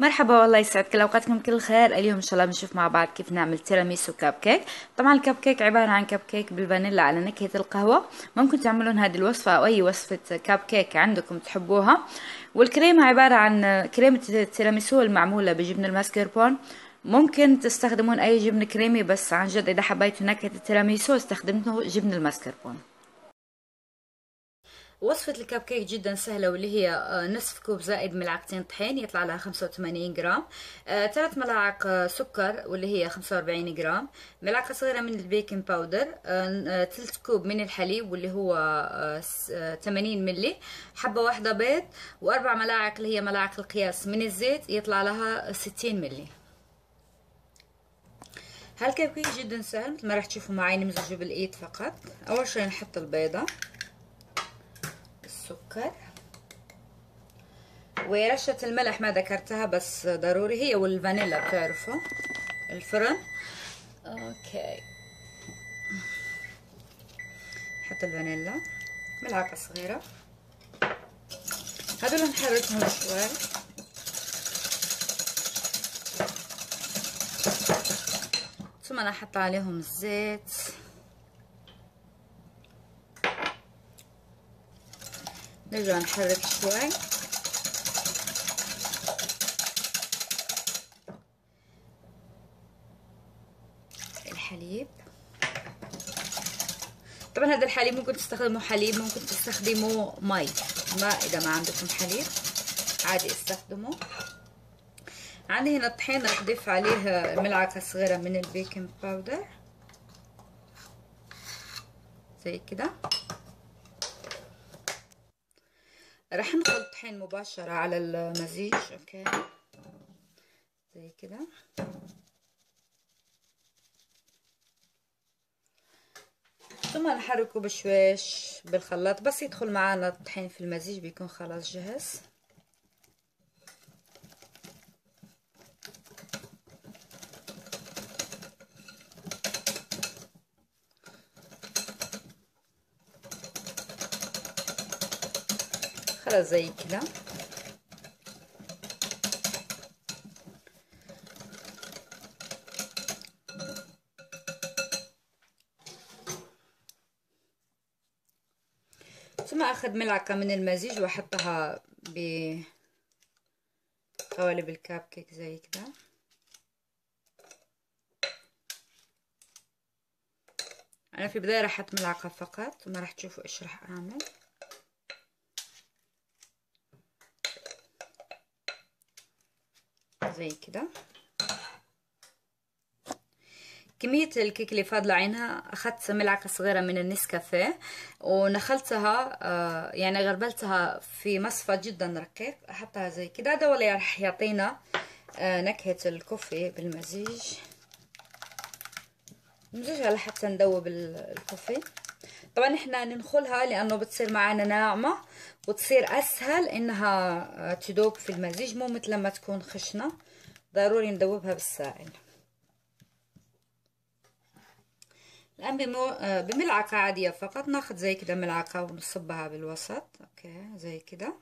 مرحبا، والله يسعد كل اوقاتكم كل خير. اليوم ان شاء الله بنشوف مع بعض كيف نعمل تيراميسو كاب كيك. طبعا الكاب كيك عبارة عن كاب كيك بالفانيلا على نكهة القهوة. ممكن تعملون هذه الوصفة او اي وصفة كاب كيك عندكم تحبوها. والكريمة عبارة عن كريمة التيراميسو المعمولة بجبن الماسكربون. ممكن تستخدمون اي جبن كريمي، بس عن جد اذا حبيتوا نكهة التيراميسو استخدمتوا جبن الماسكربون. وصفة الكب كيك جدا سهلة، واللي هي نصف كوب زائد ملعقتين طحين يطلع لها 85 جرام. 3 ملاعق سكر واللي هي 45 جرام. ملعقة صغيرة من البيكنج باودر. 3 كوب من الحليب واللي هو 80 ملي. حبة واحدة بيض. و4 ملاعق اللي هي ملاعق القياس من الزيت يطلع لها 60 ملي. هالكب كيك جدا سهل مثل ما راح تشوفوا معي، نمزجه بالايد فقط. اول شي نحط البيضة، السكر، ورشة الملح ما ذكرتها بس ضروري هي، والفانيلا بتعرفوا. الفرن. اوكي، نحط الفانيلا ملعقة صغيرة. هدول نحركهم شوي. ثم نحط عليهم الزيت. نرجع نحرك شوي. الحليب. طبعا هذا الحليب ممكن تستخدموا حليب، ممكن تستخدموا مي. اذا ما عندكم حليب عادي استخدموا. عندي هنا الطحين، راح اضيف عليه ملعقة صغيرة من البيكنج باودر زي كده. راح نخلط الطحين مباشرة على المزيج. اوكي زي كده. ثم نحركه بشويش بالخلاط، بس يدخل معنا الطحين في المزيج بيكون خلاص جاهز. خلاص زي كده. ثم اخذ ملعقة من المزيج واحطها بقوالب الكاب كيك زي كده. انا في البداية راح احط ملعقة فقط، وما راح تشوفوا ايش راح اعمل. زي كده. كمية الكيك اللي فاضلة عنها، أخذت ملعقة صغيرة من النسكافيه ونخلتها، يعني غربلتها في مصفى جدا رقيق. أحطها زي كده. ده ولا راح يعطينا نكهة الكوفي بالمزيج. نمزجها لحتى ندوب الكوفي. طبعا احنا ننخلها لأنه بتصير معنا ناعمة وتصير أسهل إنها تدوب في المزيج، مو مثل لما تكون خشنة. ضروري ندوبها بالسائل. الآن بملعقة عادية فقط، ناخد زي كده ملعقة ونصبها بالوسط. اوكي زي كده.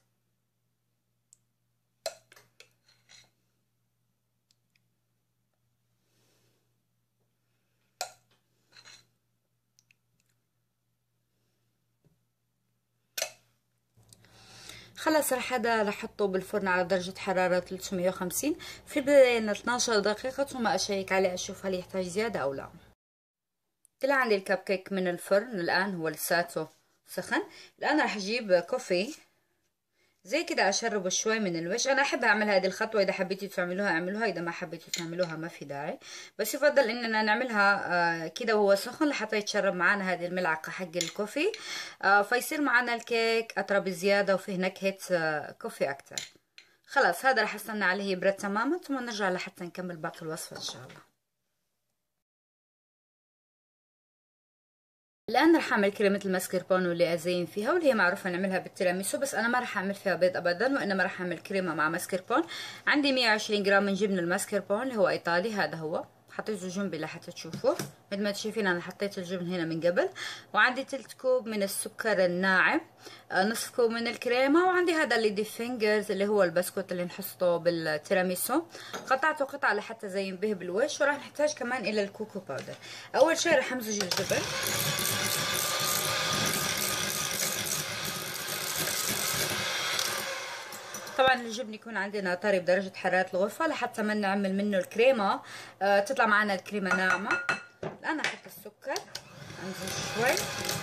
خلاص هذا رح احطه بالفرن على درجة حرارة 350 في البداية 12 دقيقة، ثم اشيك عليه اشوف هل يحتاج زيادة او لا. طلع عندي الكب كيك من الفرن الان، هو لساته سخن. الان راح اجيب كوفي زي كده اشربه شوي من الوش. انا احب اعمل هذه الخطوه، اذا حبيتي تعملوها اعملوها، اذا ما حبيتي تعملوها ما في داعي. بس يفضل اننا نعملها كده وهو سخن لحتى يتشرب معنا هذه الملعقه حق الكوفي. فيصير معنا الكيك اطرى بزياده وفيه نكهه كوفي اكتر. خلاص هذا راح استنى عليه يبرد تماما، ثم نرجع لحتى نكمل باقي الوصفه ان شاء الله. الان راح اعمل كريمه الماسكربون واللي ازين فيها، واللي هي معروفه نعملها بالتيراميسو، بس انا ما راح اعمل فيها بيض ابدا، وانما راح اعمل كريمه مع ماسكربون. عندي 120 جرام من جبن الماسكربون اللي هو ايطالي، هذا هو حطيته جنبي لحتى تشوفوا. مثل ما شايفين انا حطيت الجبن هنا من قبل، وعندي 3 كوب من السكر الناعم، نصف كوب من الكريمه، وعندي هذا الليدي فينجرز اللي هو البسكوت اللي نحطه بالتيراميسو، قطعته قطع لحتى زين به بالوش. وراح نحتاج كمان الى الكوكو باودر. اول شيء راح امزج الجبن. طبعا الجبن يكون عندنا طري بدرجة حرارة الغرفة لحتى ما نعمل منه الكريمة تطلع معنا الكريمة ناعمة. الآن أحط السكر، أنزل شوي.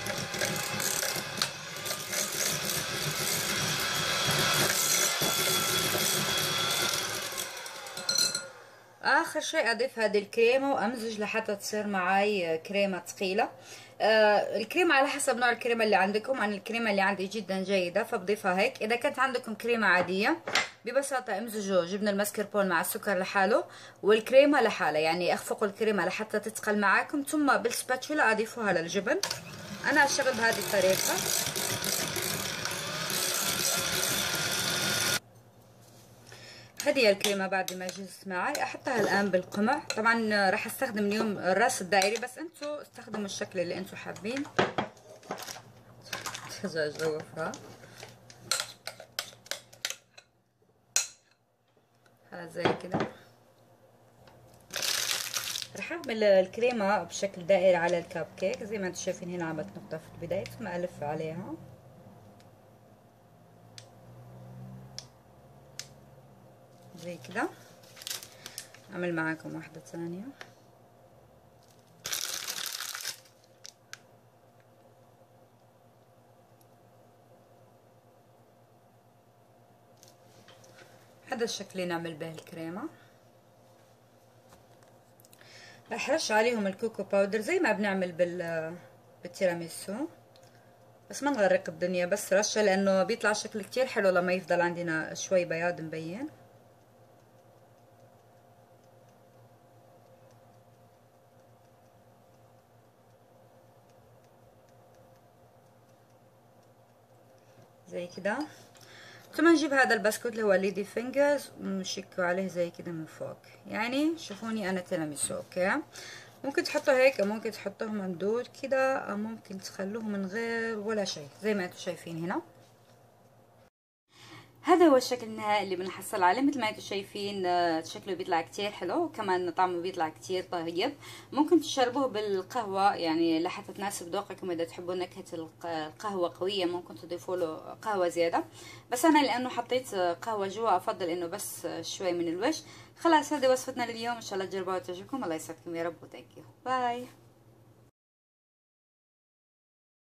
اخر شيء اضيف هذه الكريمه وامزج لحتى تصير معي كريمه ثقيله. الكريمه على حسب نوع الكريمه اللي عندكم. انا الكريمه اللي عندي جدا جيده فبضيفها هيك. اذا كانت عندكم كريمه عاديه ببساطه امزجوا جبن المسكربون مع السكر لحاله والكريمه لحالها، يعني اخفقوا الكريمه لحتى تتقل معاكم، ثم بالسباتشولا اضيفوها للجبن. انا اشتغل بهذه الطريقه. هذه الكريمه بعد ما جهزت معي احطها الان بالقمع. طبعا راح استخدم اليوم الراس الدائري، بس انتوا استخدموا الشكل اللي انتوا حابين. دجاج جوفها خلاص زي كده. راح اعمل الكريمه بشكل دائري على الكب كيك زي ما انتم شايفين. هنا عملت نقطه في البدايه ثم الف عليها زي كده. اعمل معاكم واحده ثانيه. هذا الشكل اللي نعمل به الكريمه. راح رش عليهم الكوكو باودر زي ما بنعمل بالتيراميسو، بس ما نغرق الدنيا، بس رشه لانه بيطلع شكل كتير حلو لما يفضل عندنا شوي بياض مبين. زي كده. ثم نجيب هذا البسكوت اللي هو ليدي فينجرز ونشكه عليه زي كده من فوق. يعني شوفوني انا تيراميسو. اوكي، ممكن تحطوا هيك او ممكن تحطوه ممدود كده او ممكن تخلوه من غير ولا شيء زي ما انتم شايفين هنا. هذا هو الشكل النهائي اللي بنحصل عليه. مثل ما انتم شايفين شكله بيطلع كتير حلو وكمان طعمه بيطلع كتير طيب. ممكن تشربوه بالقهوة يعني لحتى تناسب ذوقكم. اذا تحبوا نكهة القهوة قوية ممكن تضيفوا له قهوة زيادة، بس انا لانه حطيت قهوة جوا افضل انه بس شوي من الوش. خلاص هذه وصفتنا لليوم، ان شاء الله تجربوها وتعجبكم. الله يسعدكم يا رب وثانك يو. باي.